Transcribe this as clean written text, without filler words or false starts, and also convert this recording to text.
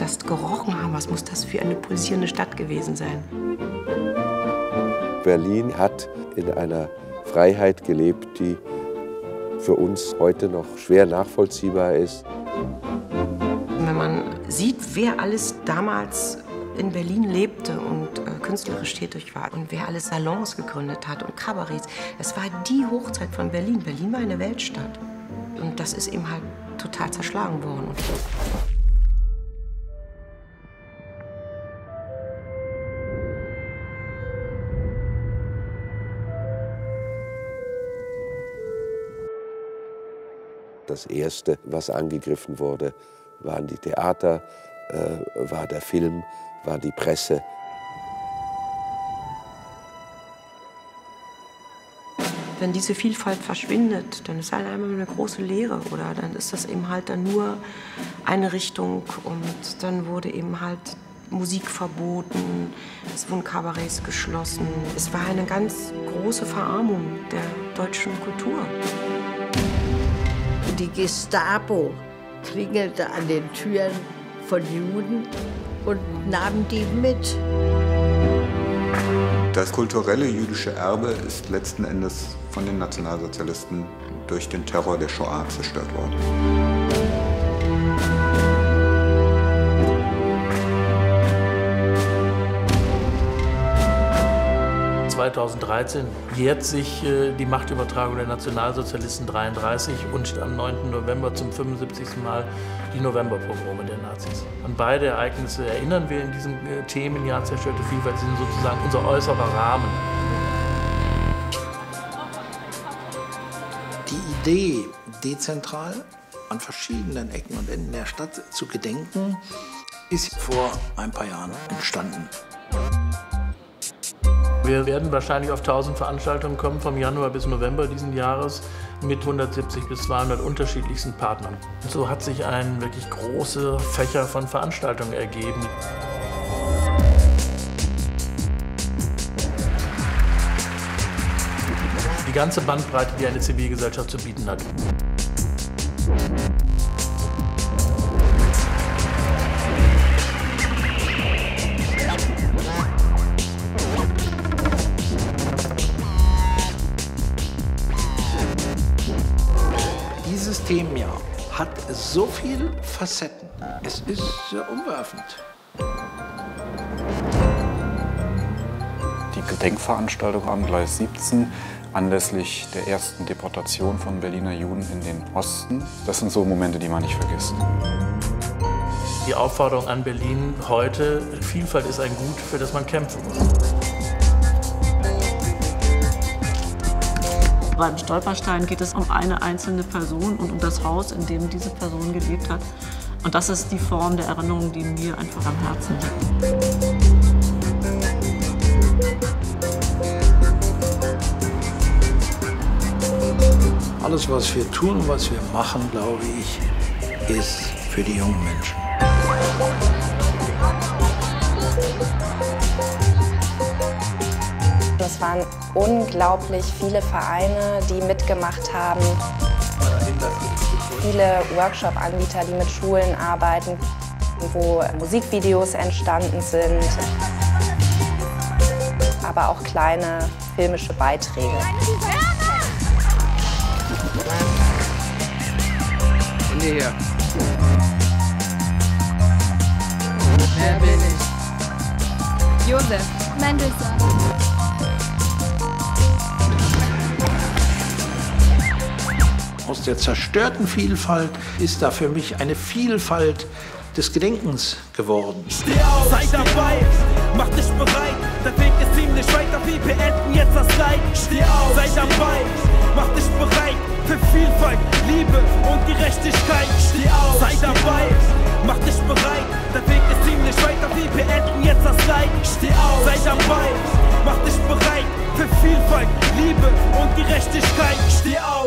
das gerochen haben. Was muss das für eine pulsierende Stadt gewesen sein? Berlin hat in einer Freiheit gelebt, die für uns heute noch schwer nachvollziehbar ist. Wenn man sieht, wer alles damals in Berlin lebte und künstlerisch tätig war und wer alles Salons gegründet hat und Kabarets, es war die Hochzeit von Berlin. Berlin war eine Weltstadt. Und das ist eben halt total zerschlagen worden. Das Erste, was angegriffen wurde, waren die Theater, war der Film, war die Presse. Wenn diese Vielfalt verschwindet, dann ist halt einmal eine große Leere. Oder dann ist das eben halt dann nur eine Richtung. Und dann wurde eben halt Musik verboten, es wurden Kabarets geschlossen. Es war eine ganz große Verarmung der deutschen Kultur. Die Gestapo klingelte an den Türen von Juden und nahm die mit. Das kulturelle jüdische Erbe ist letzten Endes von den Nationalsozialisten durch den Terror der Shoah zerstört worden. 2013 jährt sich die Machtübertragung der Nationalsozialisten 1933 und am 9. November zum 75. Mal die Novemberpogrome der Nazis. An beide Ereignisse erinnern wir in diesem Themenjahr Zerstörte Vielfalt, sind sozusagen unser äußerer Rahmen. Die Idee, dezentral an verschiedenen Ecken und Enden der Stadt zu gedenken, ist vor ein paar Jahren entstanden. Wir werden wahrscheinlich auf 1000 Veranstaltungen kommen, vom Januar bis November diesen Jahres, mit 170 bis 200 unterschiedlichsten Partnern. Und so hat sich ein wirklich großer Fächer von Veranstaltungen ergeben. Die ganze Bandbreite, die eine Zivilgesellschaft zu bieten hat. Dieses Themenjahr hat so viele Facetten. Es ist sehr umwerfend. Die Gedenkveranstaltung am Gleis 17 anlässlich der ersten Deportation von Berliner Juden in den Osten. Das sind so Momente, die man nicht vergisst. Die Aufforderung an Berlin heute, Vielfalt ist ein Gut, für das man kämpfen muss. Beim Stolperstein geht es um eine einzelne Person und um das Haus, in dem diese Person gelebt hat. Und das ist die Form der Erinnerung, die mir einfach am Herzen liegt. Alles, was wir tun und was wir machen, glaube ich, ist für die jungen Menschen. Es waren unglaublich viele Vereine, die mitgemacht haben. Viele Workshop-Anbieter, die mit Schulen arbeiten, wo Musikvideos entstanden sind, aber auch kleine filmische Beiträge. Und hier. Wer bin ich? Josef Mendelssohn. Aus der zerstörten Vielfalt ist da für mich eine Vielfalt des Gedenkens geworden. Steh auf, sei dabei, mach dich bereit, der Weg ist ziemlich weiter, wir beenden jetzt das Leid. Steh auf, sei dabei, mach dich bereit, für Vielfalt, Liebe und Gerechtigkeit. Steh auf, sei dabei, mach dich bereit, der Weg ist ziemlich weiter, wir beenden jetzt das Leid. Steh auf, sei dabei, mach dich bereit, für Vielfalt, Liebe und Gerechtigkeit. Steh auf.